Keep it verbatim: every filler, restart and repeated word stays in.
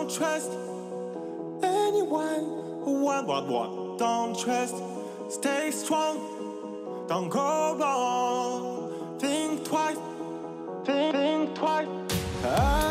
Don't trust anyone. What, what, what? Don't trust. Stay strong. Don't go wrong. Think twice. Think, think twice. Ah.